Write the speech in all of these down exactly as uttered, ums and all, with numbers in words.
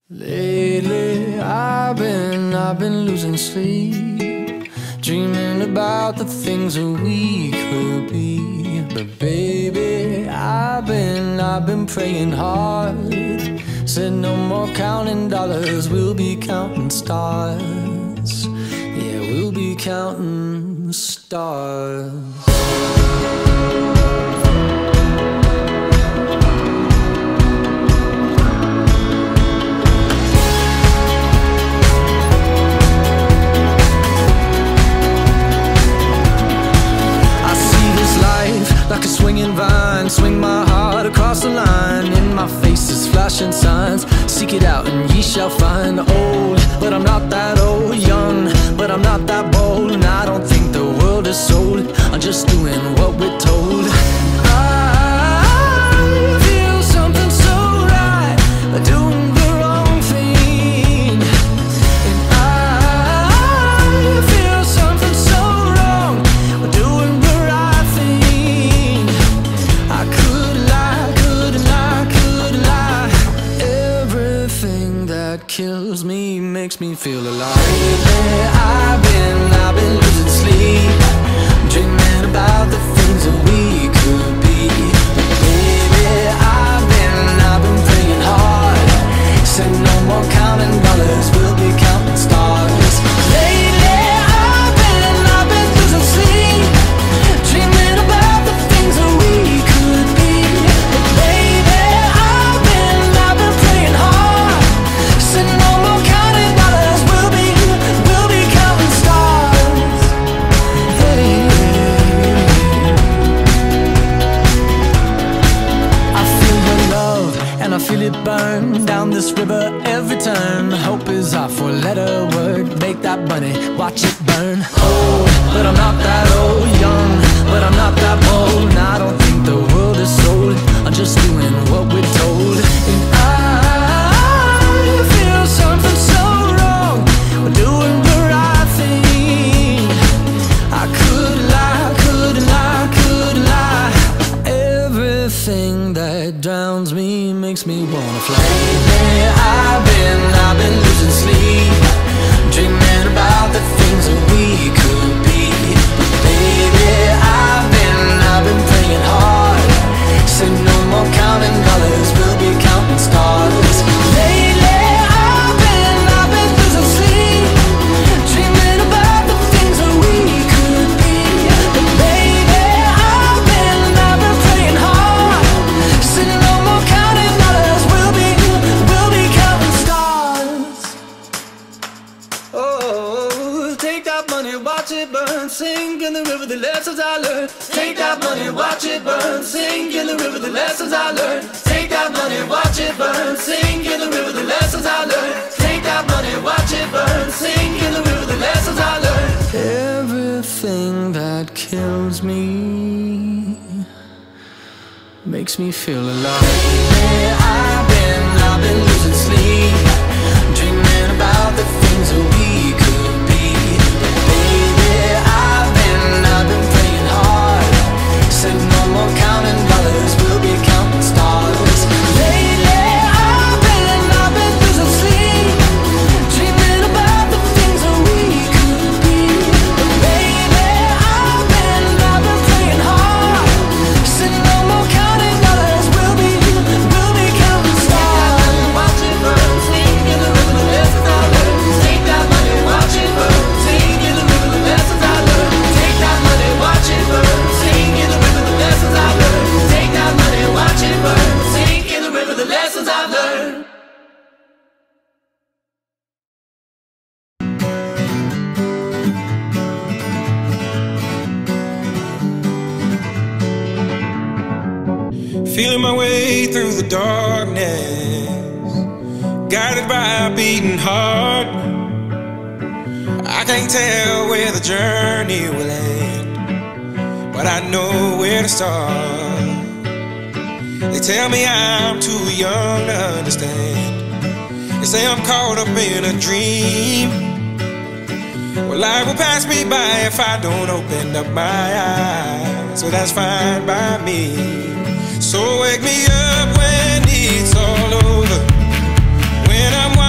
Lately I've been, I've been losing sleep, dreaming about the things that we could be. But baby, I've been, I've been praying hard. Said no more counting dollars, we'll be counting stars. Yeah, we'll be counting stars. Like a swinging vine, swing my heart across the line. In my face is flashing signs, seek it out and ye shall find. Old, but I'm not that old. Young, but I'm not that bold. And I don't think the world is sold, I'm just doing what we're told. I feel something so right, doing the wrong thing. And I feel something so wrong, doing the right thing. I could lie, could lie, could lie. Everything that kills me makes me feel alive. Lately I've been, I've been losing sleep, dreaming about the things that we could be. Baby, I've been, I've been praying hard. Said no more counting dollars, we'll be counting stars. Lately I've been, I've been losing sleep, dreaming about the things that we could be. But baby, I've been, I've been praying hard. Said no more counting dollars, we'll be, we'll be counting stars. Hey. I feel your love and I feel it burn down this river every turn. Hope is our four-letter word, make that money, watch it burn. Old, but I'm not that old. Young, but I'm not that bold. And I don't think the world is sold, I'm just doing what we're told. And I feel something so wrong, we're doing the right thing. I could lie, could lie, could lie. Everything that drowns me makes me wanna fly. Lately I've been, I've been losing sleep, dreaming about the things that we could be. But baby, I've been, I've been praying hard. Said no more counting dollars, we'll be counting stars. Lately I've been, I've been losing sleep, dreaming about the things that we could be. But baby, I've been, I've been praying hard. Said no more counting dollars, we'll be, we'll be counting stars. Oh, take that money, watch it burn, sink in the river the lessons I learned. Take that money, watch it burn, sink in the river the lessons I learned. Take that money, watch it burn, sink in the river the lessons I learned. Take that money, watch it burn, sink in the river the lessons I learned. Everything that kills me makes me feel alive. Lately I've been, I've been losing sleep, dreaming about the things that we could be. But baby, I've been, I've been praying hard. Said no more counting dollars, we'll be counting stars. Lately I've been, I've been losing sleep, dreaming about the things that we could be. But baby, I've been, I've been praying hard. Said no more counting dollars, we'll be, we'll be counting stars. Watch it burn, sink in the river the lessons I learned. Take that money, watch it burn, sink in the river the lessons I learned. Take that money, watch it burn, sink in the river the lessons I learned. Take that money, watch it burn, sink in the river the lessons I've learned. Feeling my way through the darkness, guided by a beating heart. I can't tell where the journey will end, but I know where to start. They tell me I'm too young to understand. They say I'm caught up in a dream. Well, life will pass me by if I don't open up my eyes, so that's fine by me. So wake me up when it's all over, when I'm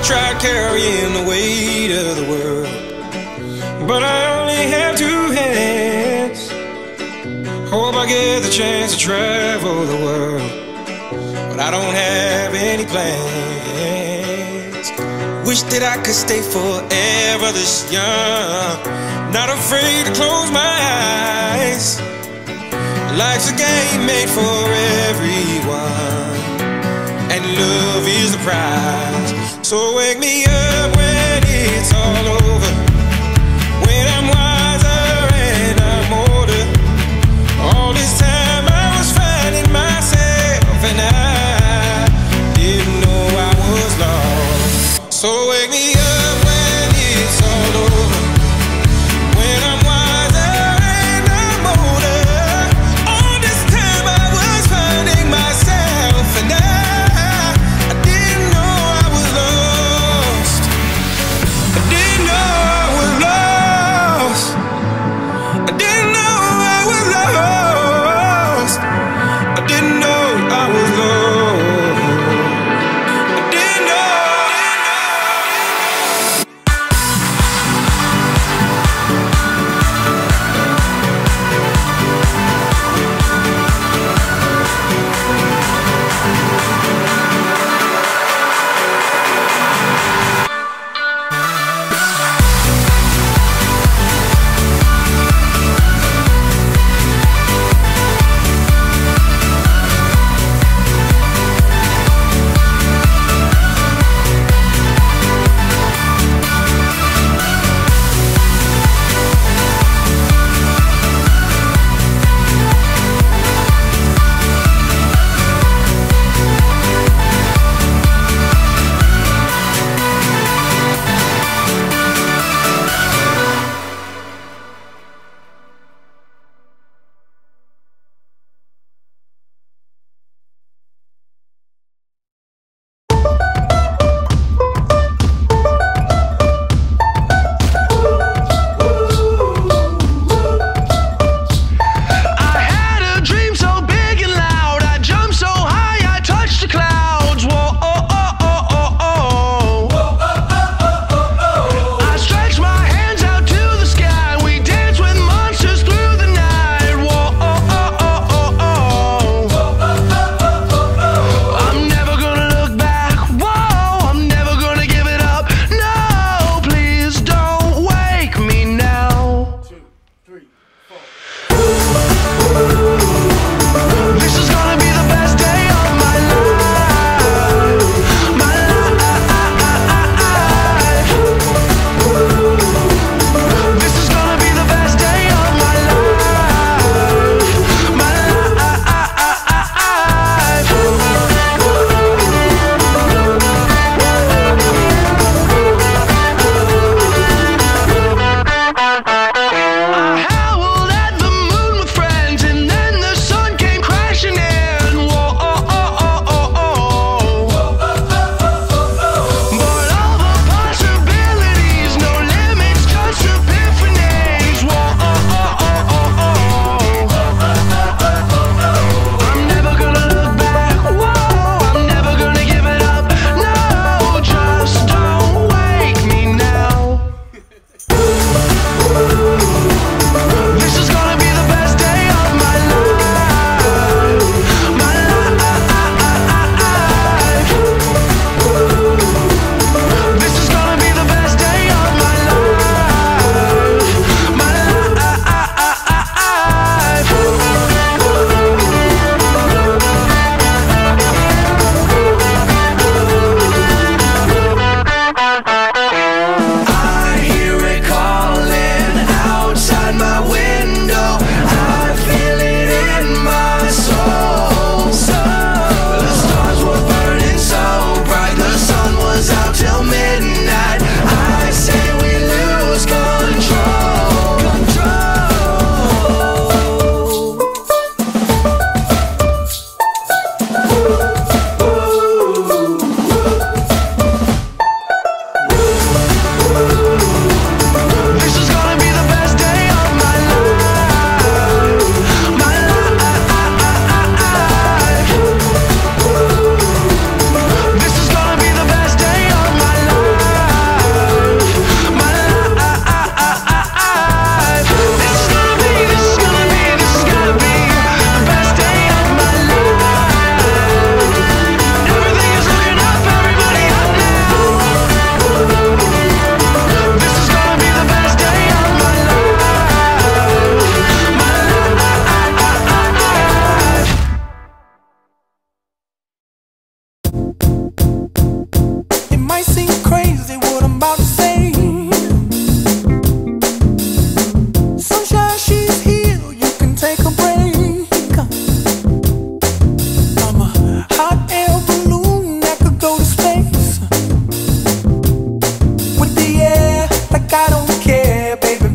tried carrying the weight of the world, but I only have two hands. Hope I get the chance to travel the world, but I don't have any plans. Wish that I could stay forever this young, not afraid to close my eyes. Life's a game made for everyone, and love is the prize. So wake me up when it's all over, when I'm wiser and I'm older. All this time I was finding myself, and I didn't know I was lost. So wake me up when it's all over, when I'm wiser and I'm older. All this time I was finding myself, and I, I didn't know I was lost. I didn't know I was lost. I didn't know I was lost. I didn't know I was lost. I didn't know.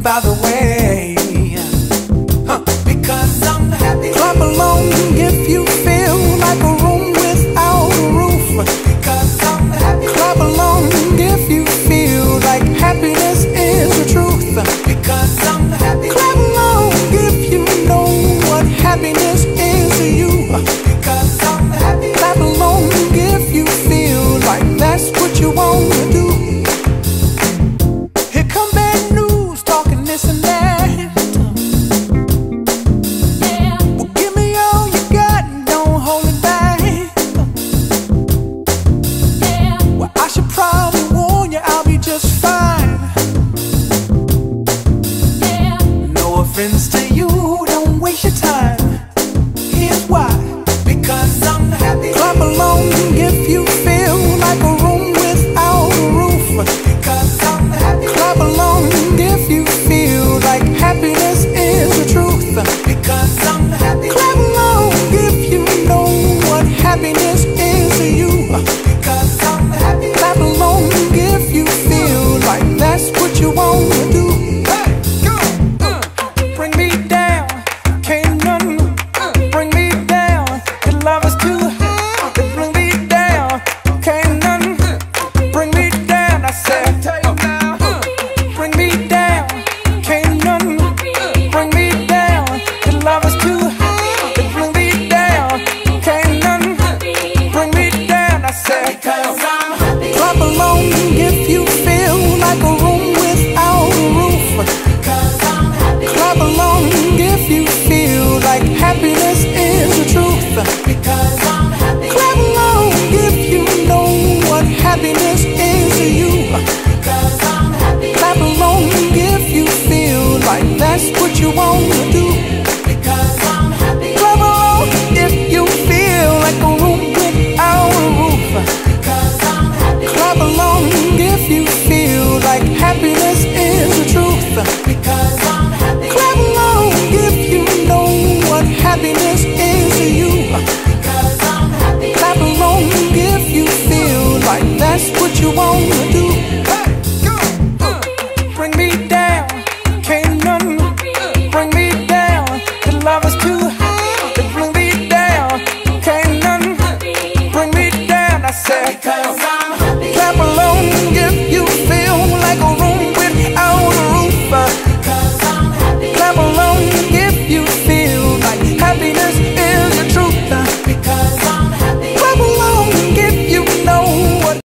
by the way. Huh. Because I'm happy. Clap along if you feel like a room without a roof. Because I'm happy. Clap along if you feel like happiness is the truth. Because I'm happy. Clap along if you know what happiness is to you. Because I'm happy. Clap along if you feel like that's what you want to do. Here come bad news, talking this and that. Yeah. Well, give me all you got and don't hold it back. Yeah. Well, I should probably warn you, I'll be just fine. Yeah. No offense to you, don't waste your time. Here's why. Because I'm happy. Clap along if you feel like a room without a roof. Because I'm happy. Clap along if you feel like happiness is the truth. Because I'm happy. Clap along if you know what happiness is to you. Because I'm happy. Clap along if you feel like that's what you want to do. Hey, go, uh, bring me down, can't none bring me down. Your love is too high, to bring me down, can't none bring me down. I said, uh, bring me down, can't none bring me down. Your love is too high, to bring me down, can't none bring me down. I said, because I'm happy. Clap along if you feel like a room without a roof. Because I'm happy. Clap along if you feel like happiness is the truth. Because I'm happy. Clap along if you know what happiness is to you. Because I'm happy. Clap along if you feel like that's what you want to do. Because I'm happy. Clap along if you feel like a room without a roof. Because I'm happy. Clap along if you feel like happiness is the truth. Because I'm happy. Clap along if you know what happiness is to you. Because I'm happy. Clap along if you feel like that's what you want to do.